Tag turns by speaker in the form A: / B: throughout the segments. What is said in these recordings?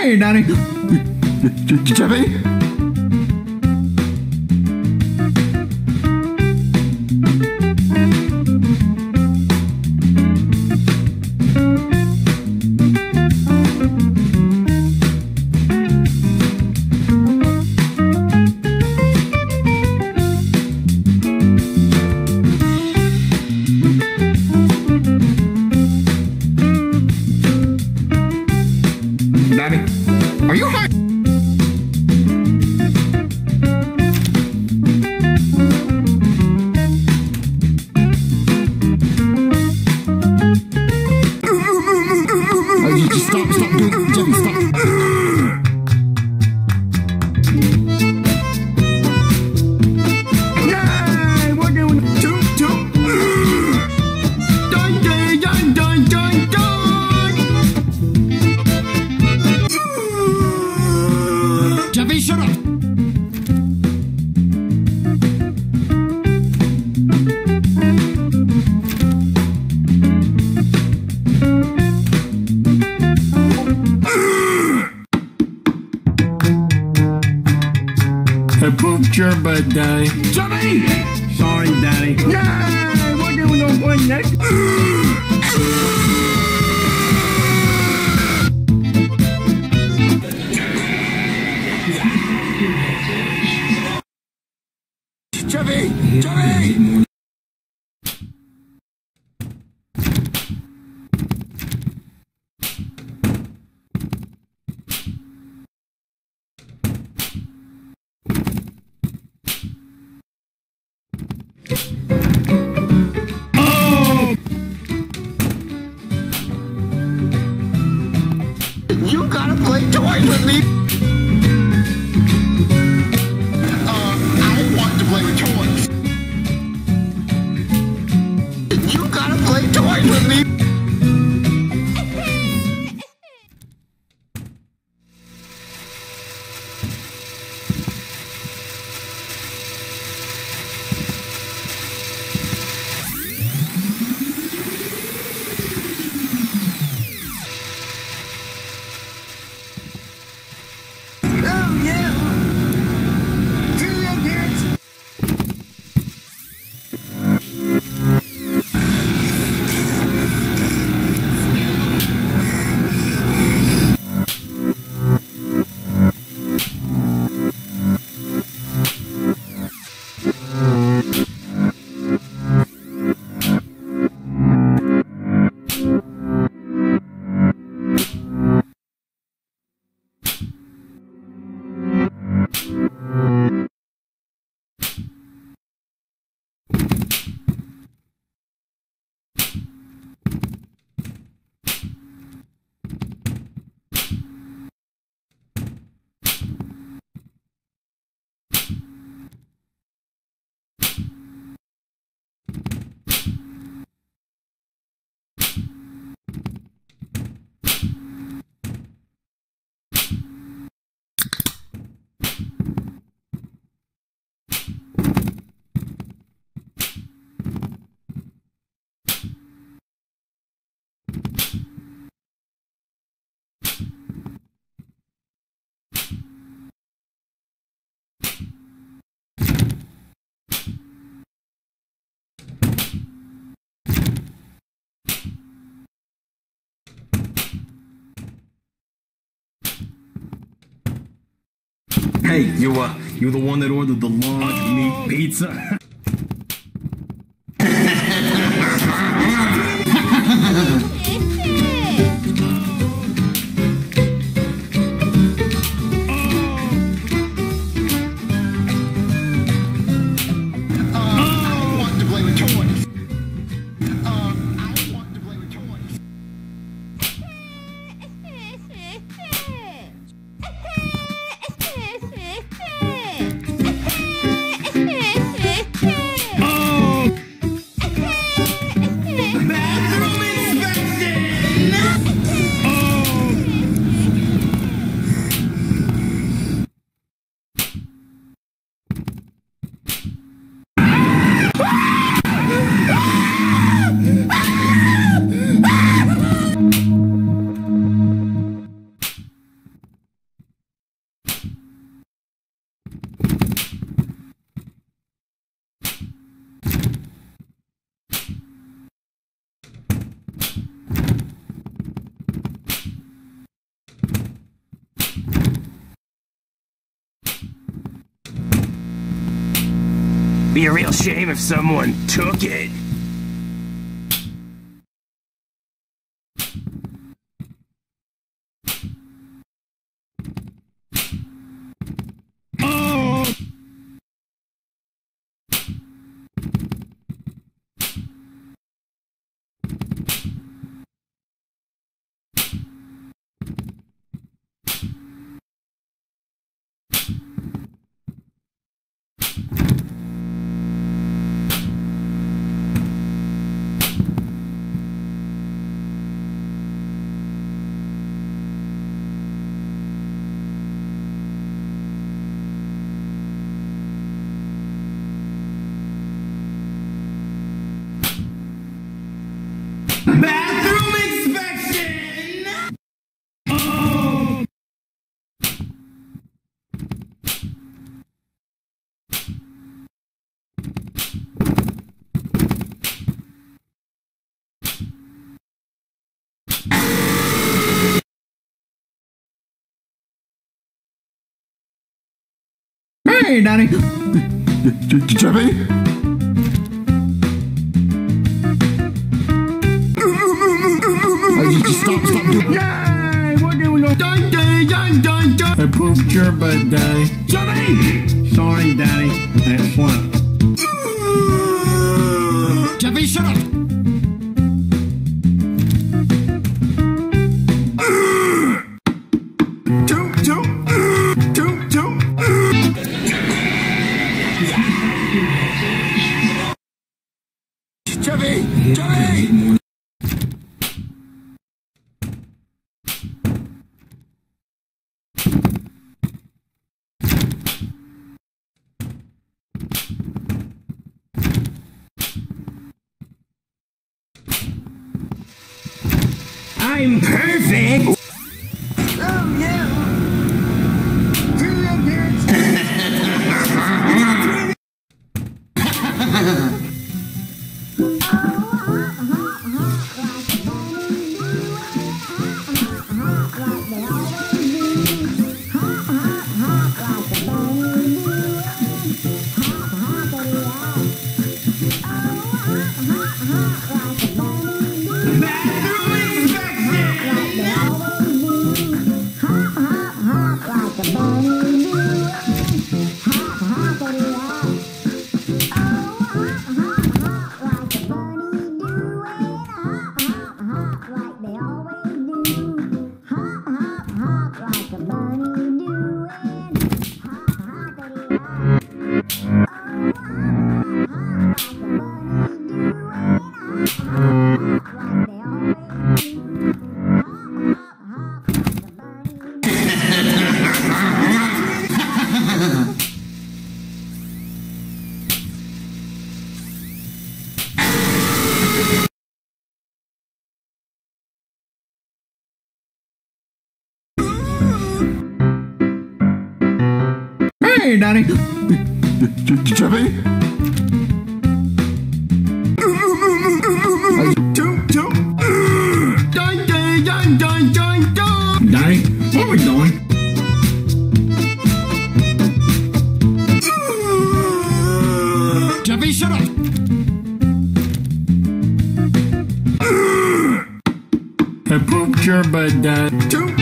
A: Hey, Daddy.
B: Jeffy?
A: Daddy, are you high?
B: Stop, Jeffy, stop.
A: Yay! We're doing two. Dun, dun, dun, dun, dun, dun.
B: Jeffy, shut up.
A: I pooped your butt, Daddy.
B: Jeffy!
A: Sorry, Daddy. Yay! We're doing a one next.
B: Jeffy!
A: Oh!
B: You gotta play toys with me. I don't want to play with toys. You gotta play toys with me.
A: Oh, yeah! Cheerio, kids! Hey, you the one that ordered the large meat pizza? be a real shame if someone took it. Oh! Bathroom inspection! Oh! Hey, Daddy.
B: Jeffy? Stop.
A: Yay! What do we go?
B: I pooped your butt, Daddy.
A: Jeffy! Sorry, Daddy. I slept.
B: Jeffy, shut up! Jeffy!
A: I'm perfect!
B: Oh, yeah!
A: Hey, Daddy.
B: Jeffy?
A: Daddy, what are we doing?
B: Jeffy, shut up!
A: I pooped your butt, Dad.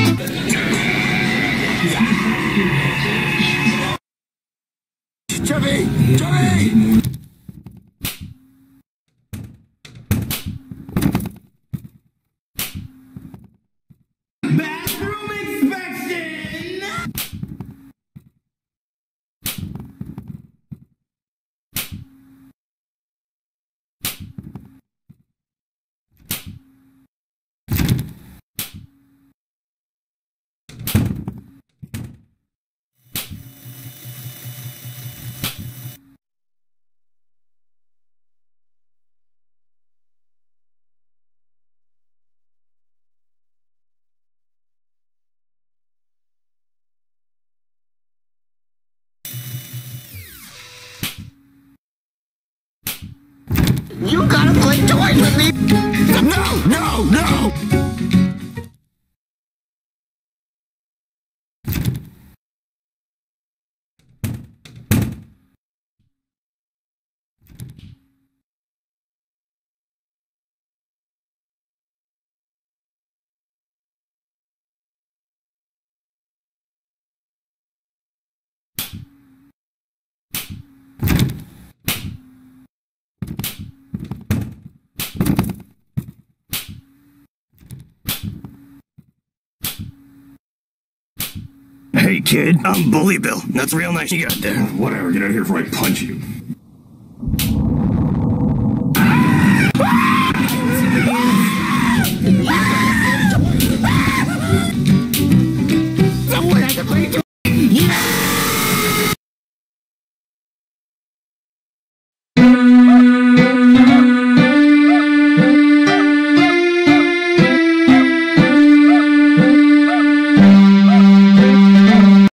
B: Jeffy!
A: Bathroom inspection!
B: You gotta play toys with me! No!
C: Hey kid, I'm Bully Bill. That's real nice you got there.
A: Whatever, get out of here before I punch you.